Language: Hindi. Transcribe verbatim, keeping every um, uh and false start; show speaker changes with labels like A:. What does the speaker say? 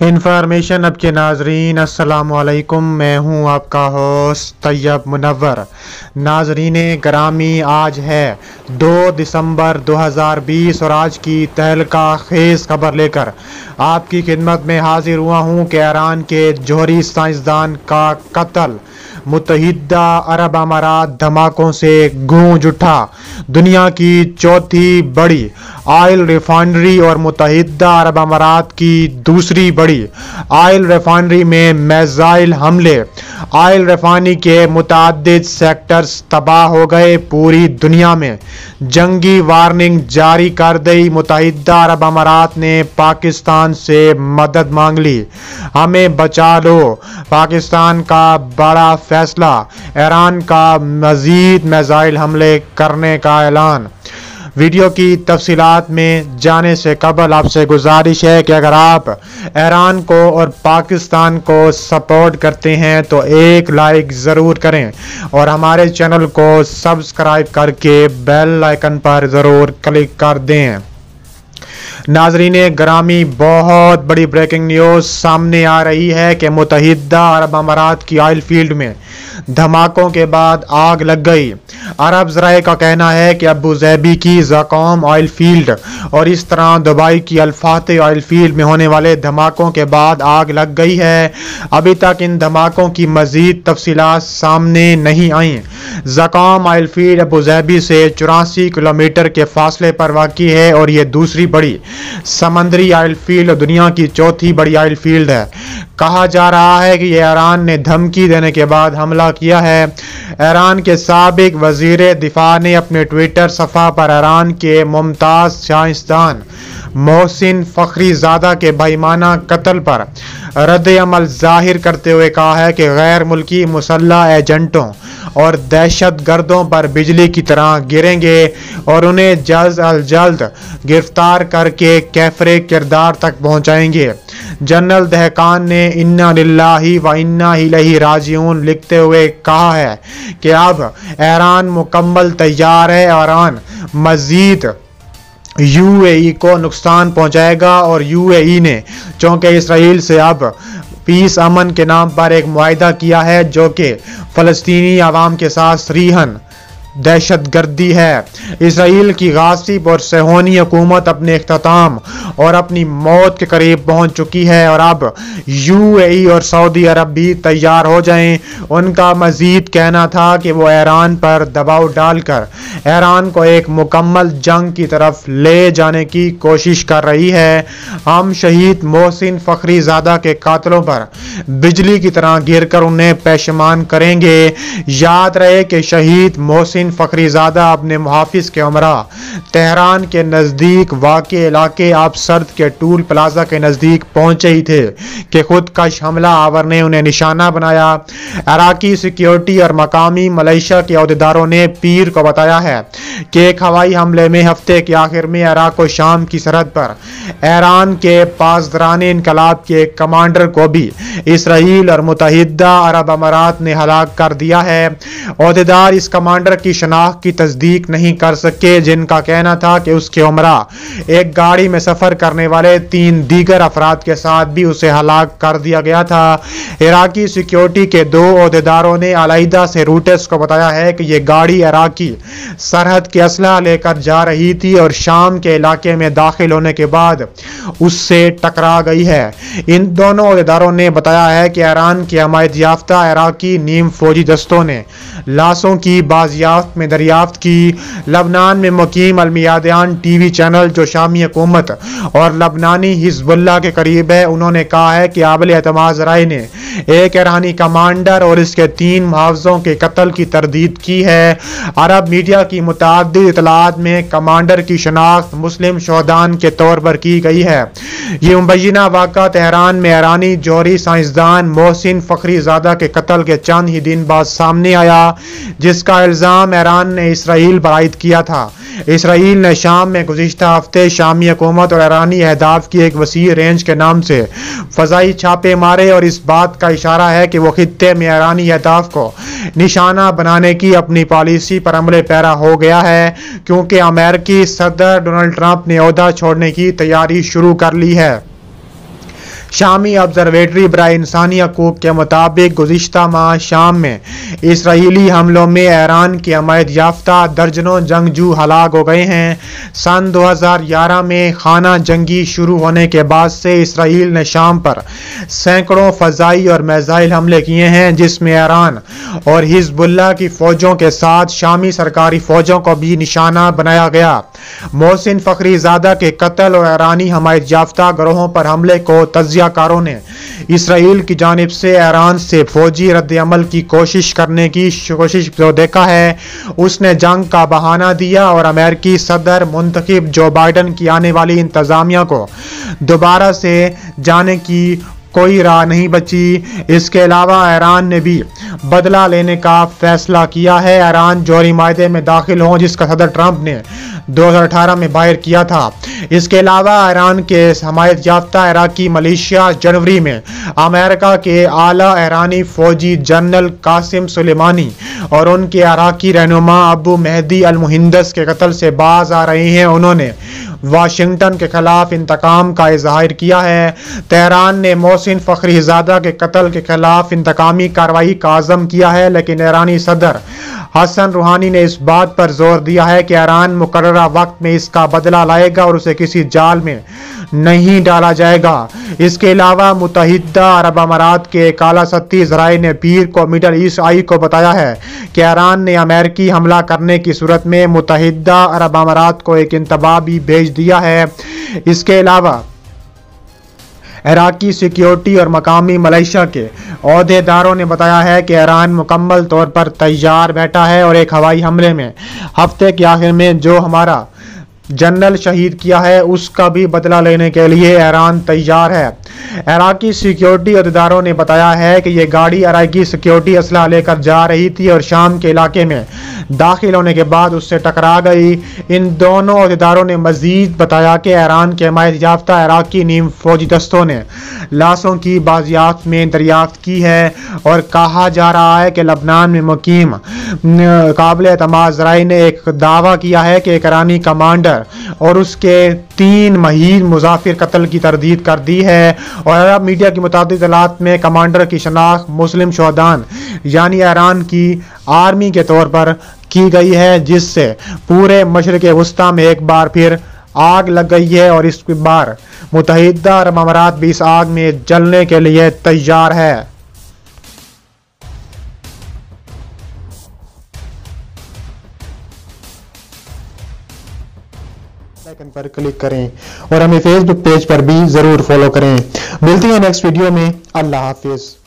A: इन्फॉर्मेशन अब के नाजरीन अस्सलाम वालेकुम। मैं हूं आपका होस्ट तैयब मुनव्वर। नाजरीन ग्रामी, आज है दो दिसंबर दो हज़ार बीस और आज की तहलका खेज खबर लेकर आपकी खिदमत में हाजिर हुआ हूं कि ईरान के जौहरी साइंसदान का कत्ल मुत्तहिदा अरब अमारात धमाकों से गूंज उठा। दुनिया की चौथी बड़ी ऑयल रिफाइनरी और मुत्तहिदा अरब अमारात की दूसरी बड़ी ऑयल रिफाइनरी में मिसाइल हमले। ऑयल रिफाइनरी के मुताद्दिद सेक्टर्स तबाह हो गए। पूरी दुनिया में जंगी वार्निंग जारी कर दी। मुत्तहिदा अरब अमारात ने पाकिस्तान से मदद मांग ली। हमें बचा लो। पाकिस्तान का बड़ा फैसला, ईरान का मजीद मिसाइल हमले करने का ऐलान। वीडियो की तफसीलात में जाने से कबल आपसे गुजारिश है कि अगर आप ईरान को और पाकिस्तान को सपोर्ट करते हैं तो एक लाइक ज़रूर करें और हमारे चैनल को सब्सक्राइब करके बेल आइकन पर ज़रूर क्लिक कर दें। नाजरीन ग्रामी, बहुत बड़ी ब्रेकिंग न्यूज़ सामने आ रही है कि मुत्तहिदा अरब अमारात की ऑयल फील्ड में धमाकों के बाद आग लग गई। अरब ज़राए का कहना है कि अबू ज़ैबी की ज़क़ोम ऑयल फील्ड और इस तरह दुबई की अल्फाते ऑयल फील्ड में होने वाले धमाकों के बाद आग लग गई है। अभी तक इन धमाकों की मज़ीद तफसीलात सामने नहीं आई। Zakum oil field Abu Dhabi से चौरासी किलोमीटर के फासले पर वाक़ई है और ये दूसरी बड़ी समंदरी ऑयल फील्ड और दुनिया की चौथी बड़ी ऑयल फील्ड है। कहा जा रहा है कि ये ईरान ने धमकी देने के बाद हमला किया है। ईरान के साबिक वजीर दिफा ने अपने ट्विटर सफ़ा पर ईरान के मुमताज़ साइंसदान मोहसिन फ़खरीज़ादा के बेईमाना कत्ल पर रद्द अमल जाहिर करते हुए कहा है कि गैर मुल्की मुसल्लह एजेंटों और दहशत गर्दों पर बिजली की तरह गिरेंगे और उन्हें जल्द अज जल्द गिरफ्तार करके कैफरे किरदार तक पहुंचाएंगे। जनरल दहकान ने इन्ना लिल्लाही व इन्ना इलैहि राजिऊन लिखते हुए कहा है कि अब ईरान मुकम्मल तैयार है। ईरान मजीद यूएई को नुकसान पहुंचाएगा और यूएई ने चूंकि इसराइल से अब पीस अमन के नाम पर एक मुआहिदा किया है जो कि फ़लस्तीनी आवाम के साथ सरीहन दहशत गर्दी है। इसराइल की गासिब और सेहोनी हुकूमत अपने इख्तिताम और अपनी मौत के करीब पहुंच चुकी है और अब यूएई और सऊदी अरब भी तैयार हो जाएं। उनका मजीद कहना था कि वो ईरान पर दबाव डालकर ईरान को एक मुकम्मल जंग की तरफ ले जाने की कोशिश कर रही है। हम शहीद मोहसिन फ़खरीज़ादा के कातलों पर बिजली की तरह गिर कर उन्हें पेशमान करेंगे। याद रहे कि शहीद मोहसिन फ़खरीज़ादा अपने मुहाफिज के हमरा तेहरान के नज़दीक वाक़े इलाके आप सर्द के टूल प्लाजा के नज़दीक पहुंचे ही थे कि खुदकश हमला आवर ने उन्हें निशाना बनाया। इराकी सिक्योरिटी और मकामी मलेशिया के अहदेदारों ने पीर को बताया है कि एक हवाई हमले में हफ्ते के आखिर में इराक और शाम की सरहद पर ईरान के पासदारान इनकलाब के कमांडर को भी इसराइल और मुत्तहिदा अरब अमारात ने हलाक कर दिया है। अहदेदार इस कमांडर की शनाख्त की तस्दीक नहीं कर सके, जिनका कहना था कि उसके उमरा एक गाड़ी में सफर करने वाले तीन दीगर अफराद के साथ भी उसे हलाक कर दिया गया था। इराकी सिक्योरिटी के दो अहदेदारों ने अलहदा से रूटर्स को बताया है कि यह गाड़ी इराकी सरहद के असलहा लेकर जा रही थी और शाम के इलाके में दाखिल होने के बाद उससे टकरा गई है। इन दोनों अहदेदारों ने बताया है कि ईरान की हमायत याफ्ता इराकी नीम फौजी दस्तों ने लाशों की बाजियाफ्त में दरियाफ्त की। लबनान में मुकीम अलमियादान टीवी चैनल जो शामी हुकूमत और लबनानी हिजबुल्लाह के करीब है, उन्होंने कहा है कि आबिल एतमाद ज़राए ने एक ईरानी कमांडर और इसके तीन मुहावजों के कत्ल की तरदीद की है। अरब मीडिया की मुताद्दिद इतलात में कमांडर की शनाख्त मुस्लिम शोहदान के तौर पर की गई है। ये मुबैना वाक़ा तेहरान में ईरानी जौहरी साइंसदान मोहसिन फ़खरीज़ादा के कत्ल के चंद ही दिन बाद सामने आया, जिसका इल्ज़ाम ईरान ने इसराइल पर आयद किया था। इसराइल ने शाम में गुज़िश्ता हफ्ते शामी हुकूमत और ईरानी अहदाफ की एक वसी रेंज के नाम से फ़ज़ाई छापे मारे और इस बात का इशारा है कि वो खित्ते में ईरानी अहदाफ को निशाना बनाने की अपनी पॉलिसी पर अमले पैरा हो गया है, क्योंकि अमेरिकी सदर डोनाल्ड ट्रंप ने ओहदा छोड़ने की तैयारी शुरू कर ली है। शामी ऑब्जर्वेटरी बराए इंसानी हकूक़ के मुताबिक गुज़िश्ता माह शाम में इसराइली हमलों में ईरान की हमायत याफ्ता दर्जनों जंगजू हलाक हो गए हैं। सन दो हज़ार ग्यारह में खाना जंगी शुरू होने के बाद से इसराइल ने शाम पर सैकड़ों फ़ज़ाई और मिसाइल हमले किए हैं, जिसमें ईरान और हिज़्बुल्लाह की फ़ौजों के साथ शामी सरकारी फ़ौजों को भी निशाना बनाया गया। मोहसिन फ़खरीज़ादा के कत्ल और ईरानी हमायत याफ्ता गिरोहों पर हमले को तज्ज़ियाकारों ने इसराइल की जानिब से ईरान से फौजी रद्द-ए-अमल की कोशिश करने की कोशिश जो देखा है, उसने जंग का बहाना दिया और अमेरिकी सदर मुंतखब जो बाइडन की आने वाली इंतज़ामिया को दोबारा से जाने की कोई राह नहीं बची। इसके अलावा ईरान ने भी बदला लेने का फैसला किया है। ईरान जौहरी माहदे में दाखिल हों जिसका सदर ट्रंप ने दो हज़ार अठारह में बाहर किया था। इसके अलावा ईरान के हमायत याफ्ता इराकी मलेशिया जनवरी में अमेरिका के आला ईरानी फौजी जनरल कासिम सुलेमानी और उनके इराकी रहनुमा अबू मेहदी अल मुहिंदस के कत्ल से बाज आ रहे हैं। उन्होंने वाशिंगटन के खिलाफ इंतकाम का इजहार किया है। तेहरान ने मोहसिन फ़खरीज़ादा के कत्ल के खिलाफ इंतकामी कार्रवाई का आज़म किया है, लेकिन ईरानी सदर हसन रूहानी ने इस बात पर जोर दिया है कि ईरान मुकर्ररा वक्त में इसका बदला लाएगा और उसे किसी जाल में नहीं डाला जाएगा। इसके अलावा मुत्तहिदा अरब अमारात के काला सत्ती ज़राए ने पीर को मिडल ईस्ट आई को बताया है कि ईरान ने अमेरिकी हमला करने की सूरत में मुत्तहिदा अरब अमारात को एक इंतबाह भी भेज दिया है। इसके अलावा इराकी सिक्योरिटी और मकामी मलेशिया के अहदेदारों ने बताया है कि ईरान मुकम्मल तौर पर तैयार बैठा है और एक हवाई हमले में हफ्ते के आखिर में जो हमारा जनरल शहीद किया है उसका भी बदला लेने के लिए ईरान तैयार है। इराकी सिक्योरिटी अहदेदारों ने बताया है कि यह गाड़ी इराकी सिक्योरिटी असला लेकर जा रही थी और शाम के इलाके में दाखिल होने के बाद उससे टकरा गई। इन दोनों अहदेदारों ने मजीद बताया कि ईरान के हमायत याफ्ता इराकी नीम फौजी दस्तों ने लाशों की बाजियाफ्त में दरियाफ्त की है और कहा जा रहा है कि लबनान में मुकीम काबिल एतमाद ज़राए ने एक दावा किया है कि एक ईरानी कमांडर और उसके तीन महीन मुजाफिर कत्ल की तरदीद कर दी है। और अरब मीडिया की मुताबिक इत्तलात में कमांडर की शनाख्त मुस्लिम शोहदान यानी ईरान की आर्मी के तौर पर की गई है, जिससे पूरे मशरिक़ वस्ता में एक बार फिर आग लग गई है और इस बार मुत्तहिदा अरब अमारात भी इस आग में जलने के लिए तैयार है। आइकन पर क्लिक करें और हमें फेसबुक पेज पर भी जरूर फॉलो करें। मिलती हैं नेक्स्ट वीडियो में। अल्लाह हाफिज।